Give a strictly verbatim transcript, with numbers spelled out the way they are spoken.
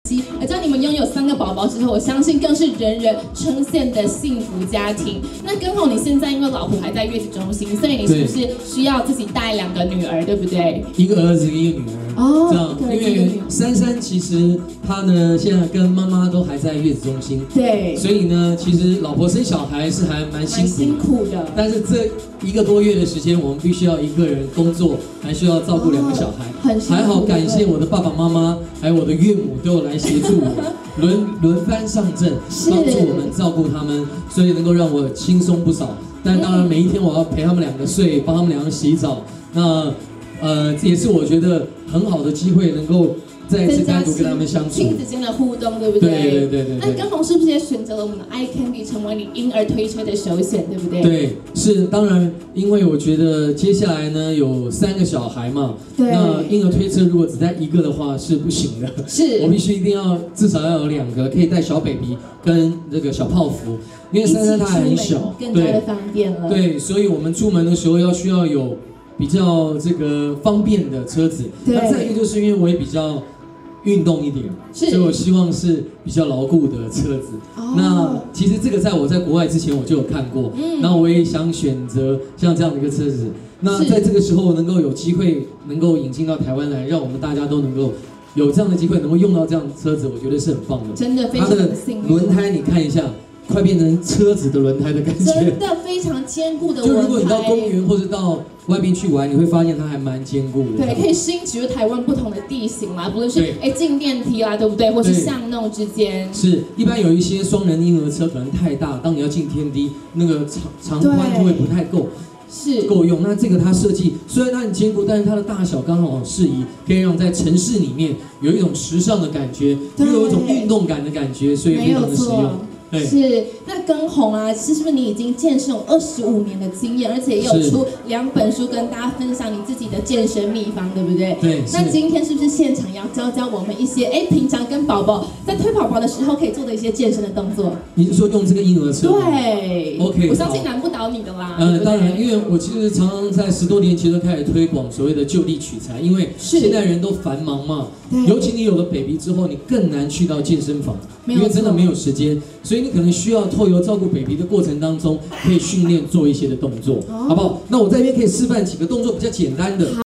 而在你们拥有三个宝宝之后，我相信更是人人称羡的幸福家庭。那刚好你现在因为老婆还在月子中心，所以你是不是需要自己带两个女儿，对不对？ 一个儿子，一个女儿。哦，这样，因为珊珊其实她呢现在跟妈妈都还在月子中心， 对，所以呢，其实老婆生小孩是还蛮辛苦辛苦的。 但是这一个多月的时间，我们必须要一个人工作，还需要照顾两个小孩，哦、很还好感谢我的爸爸妈妈，还有我的岳母都有来协助我，轮轮番上阵，帮助我们照顾他们，所以能够让我轻松不少。但当然每一天我要陪他们两个睡，帮他们两个洗澡，那呃这也是我觉得很好的机会，能够再一次单独跟他们相处， 亲子间的互动，对不对？ 对对对对。 那根红是不是也选择了我们的 iCandy 成为你婴儿推车的首选，对不对？ 对，是当然，因为我觉得接下来呢有三个小孩嘛，那婴儿推车如果只带一个的话是不行的， 是我必须一定要至少要有两个，可以带小 baby 跟这个小泡芙，因为珊珊她还很小， 更加的方便了。 对，所以我们出门的时候要需要有比较这个方便的车子。那再一个就是因为我也比较运动一点，所以我希望是比较牢固的车子。哦、那其实这个在我在国外之前我就有看过，嗯，那我也想选择像这样的一个车子。那在这个时候能够有机会能够引进到台湾来，让我们大家都能够有这样的机会能够用到这样的车子，我觉得是很棒的。 真的非常的幸运。 它的轮胎你看一下。快变成车子的轮胎的感觉， 真的非常坚固的轮胎。 就如果你到公园或者到外边去玩，你会发现它还蛮坚固的。 对，可以适应其实台湾不同的地形啦，不论是哎进电梯啦，对不对？或是巷弄之间。 是，一般有一些双人婴儿车可能太大，当你要进天梯，那个长长宽就会不太够。 是够用，那这个它设计虽然它很坚固，但是它的大小刚好适宜，可以让在城市里面有一种时尚的感觉，又有一种运动感的感觉，所以非常的实用。 是，那跟红啊，是不是你已经健身有二十五年的经验，而且也有出两本书跟大家分享你自己的健身秘方，对不对？ 对。 那今天是不是现场要教教我们一些，哎，平常跟宝宝在推宝宝的时候可以做的一些健身的动作？ 你是说用这个婴儿车？ 对。 OK。 我相信难不倒你的啦。 嗯、呃，当然，因为我其实常常在十多年前就开始推广所谓的就地取材，因为现在人都繁忙嘛，尤其你有了 baby 之后，你更难去到健身房，因为真的没有时间，所以你可能需要透由照顾 baby 的过程当中，可以训练做一些的动作，好不好？那我在这边可以示范几个动作比较简单的。